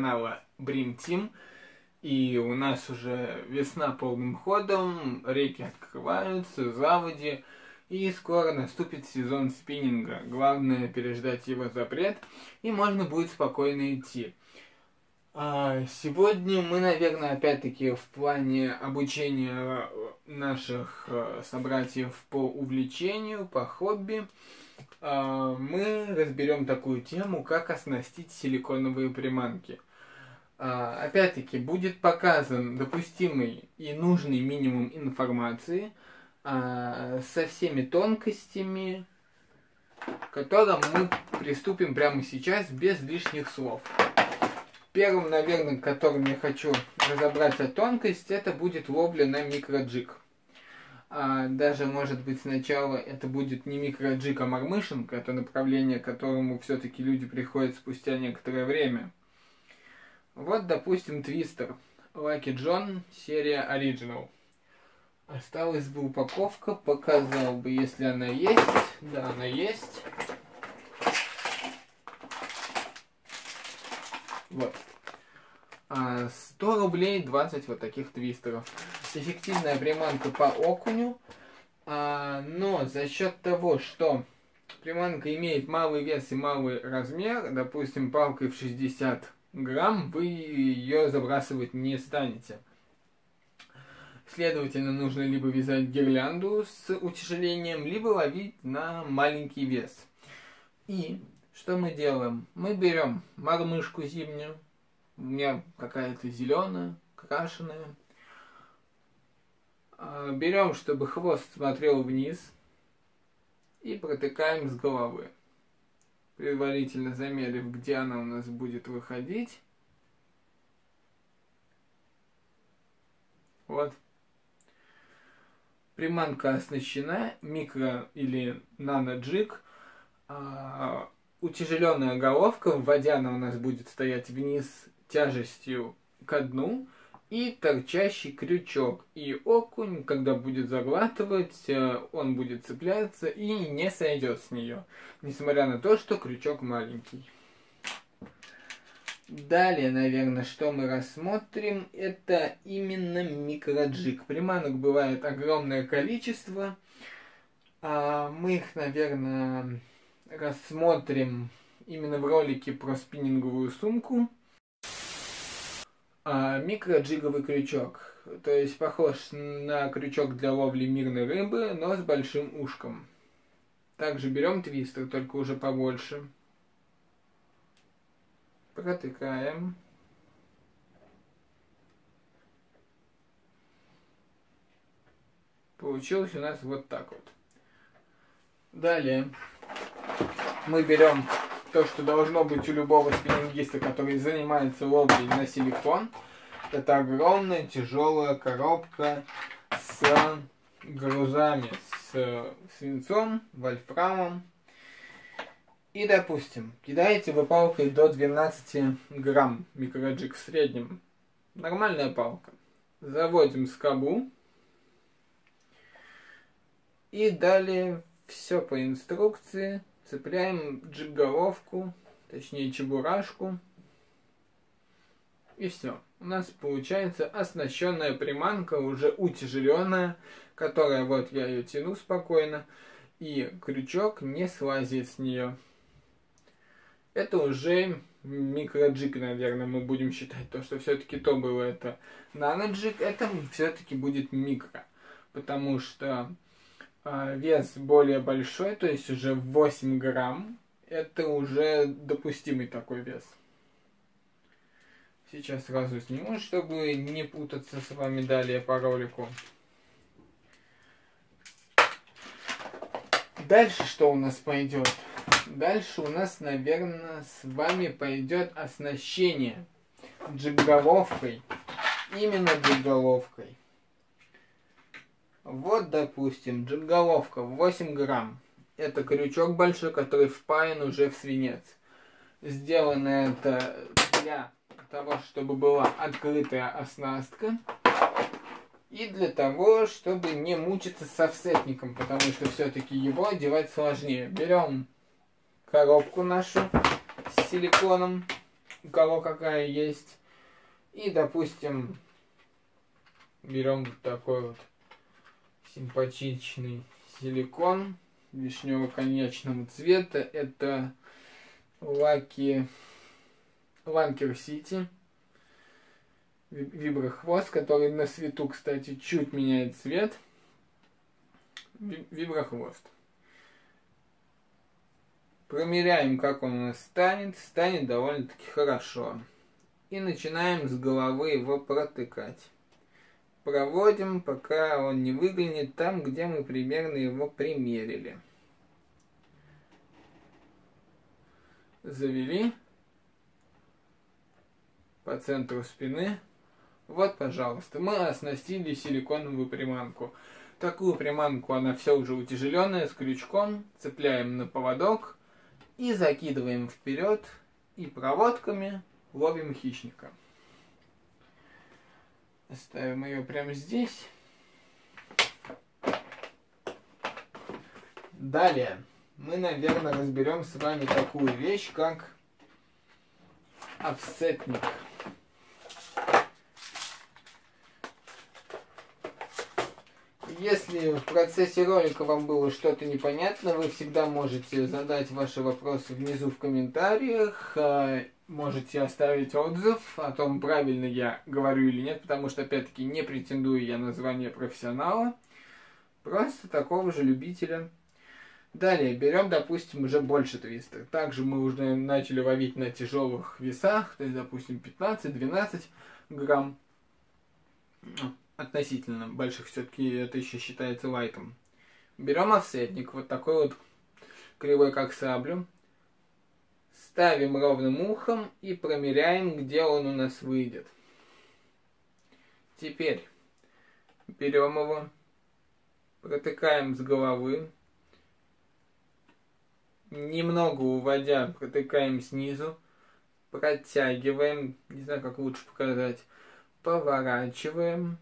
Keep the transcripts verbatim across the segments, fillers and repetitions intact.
канала Bream Team. И у нас уже весна полным ходом, реки открываются, заводи. И скоро наступит сезон спиннинга. Главное переждать его запрет, и можно будет спокойно идти. Сегодня мы, наверное, опять-таки в плане обучения наших собратьев по увлечению, по хобби, мы разберем такую тему, как оснастить силиконовые приманки. Опять-таки будет показан допустимый и нужный минимум информации со всеми тонкостями, к которым мы приступим прямо сейчас без лишних слов. Первым, наверное, которым я хочу разобраться тонкость, это будет ловля на микроджиг. А даже, может быть, сначала это будет не микроджиг, а мормышинка. Это направление, к которому все-таки люди приходят спустя некоторое время. Вот, допустим, твистер. Lucky John, серия Original. Осталась бы упаковка, показал бы, если она есть. Да, она есть. Вот. сто рублей двадцать вот таких твистеров. Эффективная приманка по окуню. А, но за счет того, что приманка имеет малый вес и малый размер, допустим, палкой в шестьдесят грамм, вы ее забрасывать не станете. Следовательно, нужно либо вязать гирлянду с утяжелением, либо ловить на маленький вес. И что мы делаем? Мы берем мормышку зимнюю, у меня какая-то зеленая, крашеная. Берем, чтобы хвост смотрел вниз, и протыкаем с головы, предварительно замерив, где она у нас будет выходить. Вот. Приманка оснащена микро или наноджиг. А, утяжеленная головка, в воде она у нас будет стоять вниз тяжестью ко дну, и торчащий крючок. И окунь, когда будет заглатывать, он будет цепляться и не сойдет с нее, несмотря на то, что крючок маленький. Далее, наверное, что мы рассмотрим, это именно микроджиг. Приманок бывает огромное количество. Мы их, наверное, рассмотрим именно в ролике про спиннинговую сумку. Микроджиговый крючок, то есть похож на крючок для ловли мирной рыбы, но с большим ушком. Также берем твистер, только уже побольше. Протыкаем. Получилось у нас вот так вот. Далее мы берем то, что должно быть у любого спиннингиста, который занимается ловлей на силикон. Это огромная тяжелая коробка с грузами, с свинцом, вольфрамом. И, допустим, кидаете вы палкой до двенадцати грамм, микроджиг в среднем. Нормальная палка. Заводим скобу. И далее все по инструкции. Цепляем джиг-головку, точнее чебурашку. И все. У нас получается оснащенная приманка, уже утяжеленная, которая, вот я ее тяну спокойно, и крючок не слазит с нее. Это уже микроджиг, наверное, мы будем считать, то, что все-таки то было это наноджиг, это все-таки будет микро, потому что э, вес более большой, то есть уже восемь грамм, это уже допустимый такой вес. Сейчас сразу сниму, чтобы не путаться с вами далее по ролику. Дальше что у нас пойдет? Дальше у нас, наверное, с вами пойдет оснащение джиг-головкой. Именно джиг-головкой. Вот, допустим, джиг-головка восемь грамм. Это крючок большой, который впаян уже в свинец. Сделано это для того, чтобы была открытая оснастка. И для того, чтобы не мучиться с офсетником, потому что все-таки его одевать сложнее. Берем коробку нашу с силиконом, у кого какая есть. И, допустим, берем вот такой вот симпатичный силикон вишнево-коньячного цвета. Это Lucky Lancer City виброхвост, который на свету, кстати, чуть меняет цвет. Виброхвост. Промеряем, как он у нас станет. Станет довольно-таки хорошо. И начинаем с головы его протыкать. Проводим, пока он не выглянет там, где мы примерно его примерили. Завели по центру спины. Вот, пожалуйста, мы оснастили силиконовую приманку. Такую приманку, она все уже утяжеленная, с крючком. Цепляем на поводок и закидываем вперед. И проводками ловим хищника. Ставим ее прямо здесь. Далее мы, наверное, разберем с вами такую вещь, как офсетник. Если в процессе ролика вам было что-то непонятно, вы всегда можете задать ваши вопросы внизу в комментариях. Можете оставить отзыв о том, правильно я говорю или нет, потому что, опять-таки, не претендую я на звание профессионала. Просто такого же любителя. Далее берем, допустим, уже больше твистер. Также мы уже начали ловить на тяжелых весах, то есть, допустим, пятнадцать-двенадцать грамм. Относительно больших, все-таки это еще считается лайтом. Берем офсетник, вот такой вот кривой, как саблю. Ставим ровным ухом и промеряем, где он у нас выйдет. Теперь берем его, протыкаем с головы, немного уводя, протыкаем снизу, протягиваем, не знаю, как лучше показать, поворачиваем.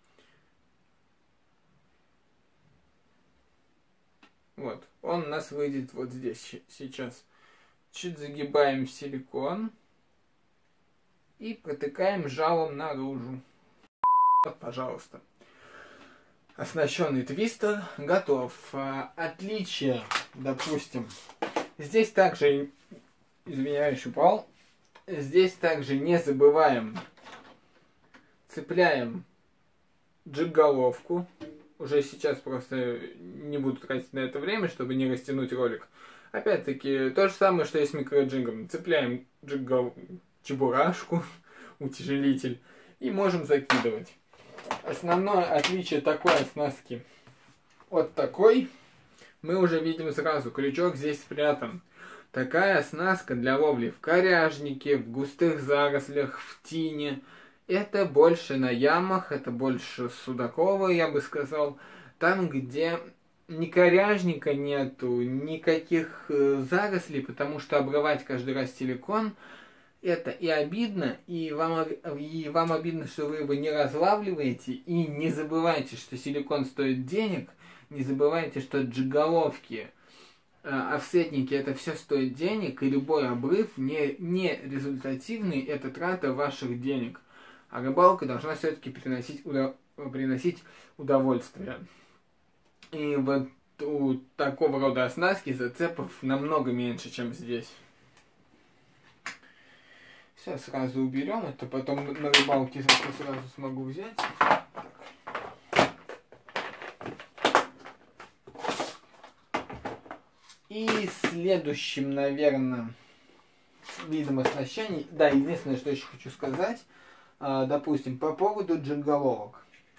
Вот, он у нас выйдет вот здесь сейчас. Чуть загибаем силикон и протыкаем жалом наружу. Вот, пожалуйста. Оснащенный твистер готов. Отличие, допустим, здесь также, извиняюсь, упал. Здесь также не забываем, цепляем джиг-головку. Уже сейчас просто не буду тратить на это время, чтобы не растянуть ролик. Опять-таки, то же самое, что и с микроджигом. Цепляем джиг чебурашку, утяжелитель, и можем закидывать. Основное отличие такой оснастки от такой, мы уже видим сразу, крючок здесь спрятан. Такая оснастка для ловли в коряжнике, в густых зарослях, в тине. Это больше на ямах, это больше судаковое, я бы сказал. Там, где ни коряжника нету, никаких э, зарослей, потому что обрывать каждый раз силикон, это и обидно, и вам, и вам обидно, что вы его не разлавливаете, и не забывайте, что силикон стоит денег, не забывайте, что джиголовки, э, офсетники, это все стоит денег, и любой обрыв не, не результативный, это трата ваших денег. А рыбалка должна все-таки приносить, удов... приносить удовольствие. И вот у такого рода оснастки зацепов намного меньше, чем здесь. Сейчас сразу уберем, это потом на рыбалке сразу смогу взять. И следующим, наверное, видом оснащения, да, единственное, что еще хочу сказать, допустим, по поводу джиг-головок.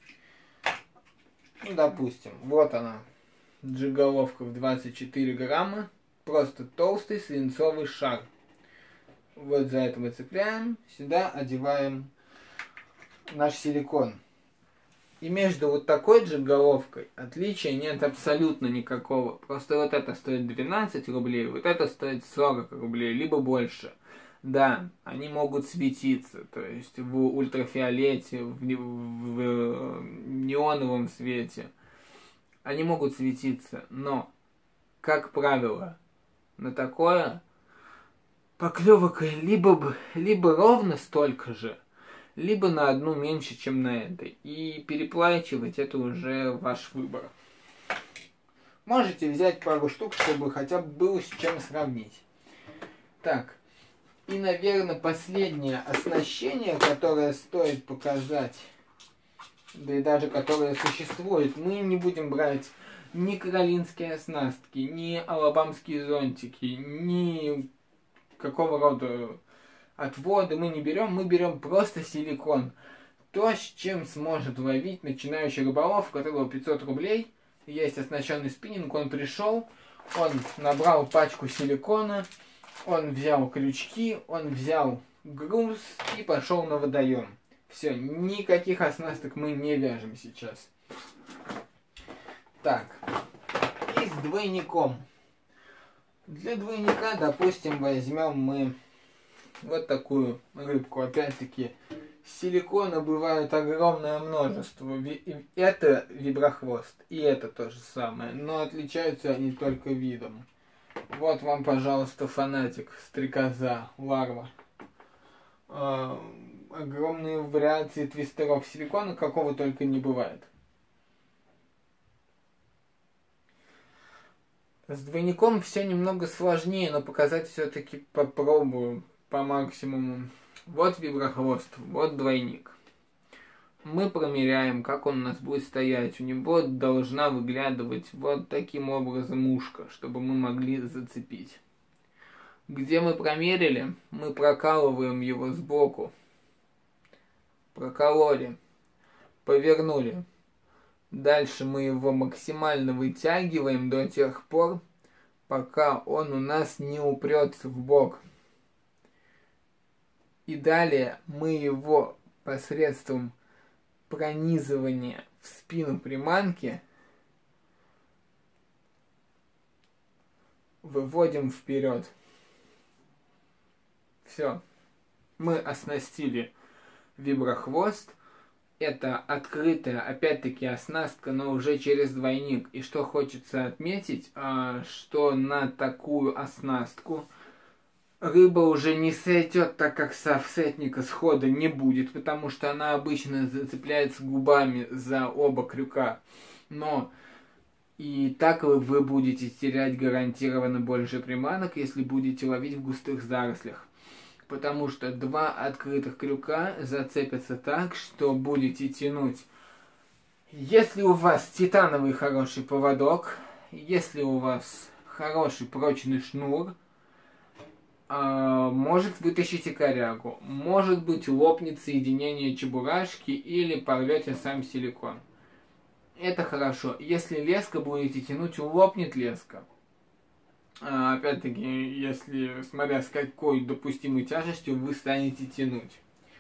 Ну, допустим, вот она, джиг-головка в двадцать четыре грамма, просто толстый свинцовый шар. Вот за это мы цепляем, сюда одеваем наш силикон. И между вот такой джиг-головкой отличия нет абсолютно никакого. Просто вот это стоит двенадцать рублей, вот это стоит сорок рублей, либо больше. Да, они могут светиться, то есть в ультрафиолете, в, в, в неоновом свете. Они могут светиться, но, как правило, на такое поклевок либо, либо ровно столько же, либо на одну меньше, чем на этой. И переплачивать это уже ваш выбор. Можете взять пару штук, чтобы хотя бы было с чем сравнить. Так, и, наверное, последнее оснащение, которое стоит показать, да и даже которое существует, мы не будем брать ни каролинские оснастки, ни алабамские зонтики, ни какого рода отводы мы не берем, мы берем просто силикон. То, с чем сможет ловить начинающий рыболов, у которого пятьсот рублей, есть оснащенный спиннинг, он пришел, он набрал пачку силикона, он взял крючки, он взял груз и пошел на водоем. Все, никаких оснасток мы не вяжем сейчас. Так, и с двойником. Для двойника, допустим, возьмем мы вот такую рыбку. Опять-таки, силикона бывает огромное множество. Это виброхвост, и это то же самое. Но отличаются они только видом. Вот вам, пожалуйста, фанатик, стрекоза, ларва. Э, огромные вариации твистеров силикона, какого только не бывает. С двойником все немного сложнее, но показать все-таки попробую по максимуму. Вот виброхвост, вот двойник. Мы промеряем, как он у нас будет стоять. У него должна выглядывать вот таким образом ушко, чтобы мы могли зацепить. Где мы промерили, мы прокалываем его сбоку. Прокололи, повернули. Дальше мы его максимально вытягиваем до тех пор, пока он у нас не упрется в бок. И далее мы его посредством пронизывания в спину приманки выводим вперед. Все. Мы оснастили виброхвост. Это открытая, опять-таки, оснастка, но уже через двойник. И что хочется отметить, что на такую оснастку рыба уже не сойдет, так как с офсетника схода не будет, потому что она обычно зацепляется губами за оба крюка. Но и так вы будете терять гарантированно больше приманок, если будете ловить в густых зарослях. Потому что два открытых крюка зацепятся так, что будете тянуть. Если у вас титановый хороший поводок, если у вас хороший прочный шнур, может вытащите корягу, может быть лопнет соединение чебурашки или порвете сам силикон. Это хорошо. Если леска будете тянуть, лопнет леска. Опять-таки, если, смотря с какой допустимой тяжестью вы станете тянуть.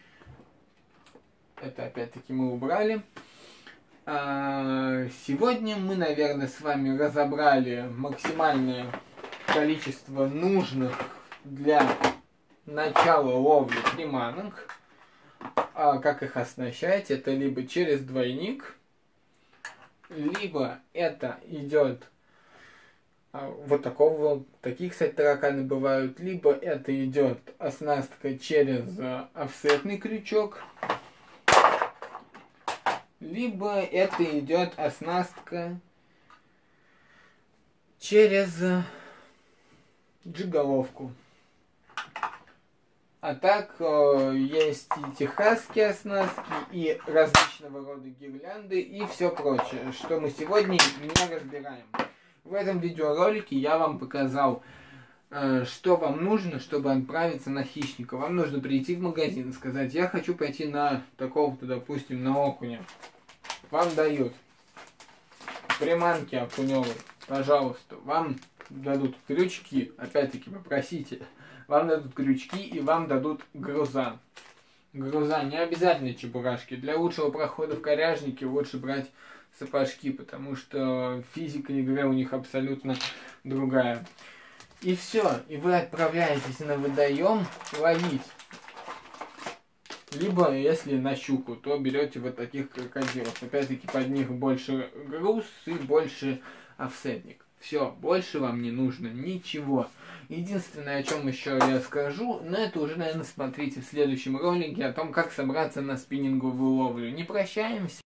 Это опять-таки мы убрали. Сегодня мы, наверное, с вами разобрали максимальное количество нужных для начала ловли приманок. Как их оснащать? Это либо через двойник, либо это идет вот такого, таких, кстати, тараканы бывают, либо это идет оснастка через офсетный крючок, либо это идет оснастка через джиголовку. А так есть и техасские оснастки, и различного рода гирлянды, и все прочее, что мы сегодня не разбираем. В этом видеоролике я вам показал, что вам нужно, чтобы отправиться на хищника. Вам нужно прийти в магазин и сказать: я хочу пойти на такого-то, допустим, на окуня. Вам дают приманки окуневые, пожалуйста. Вам дадут крючки, опять-таки попросите. Вам дадут крючки и вам дадут груза. Груза не обязательно чебурашки. Для лучшего прохода в коряжнике лучше брать сапожки, потому что физика игры у них абсолютно другая. И все, и вы отправляетесь на водоем ловить. Либо, если на щуку, то берете вот таких крокодилов. Опять-таки под них больше груз и больше офсетник. Все, больше вам не нужно ничего. Единственное, о чем еще я скажу, но это уже, наверное, смотрите в следующем ролике о том, как собраться на спиннинговую ловлю. Не прощаемся.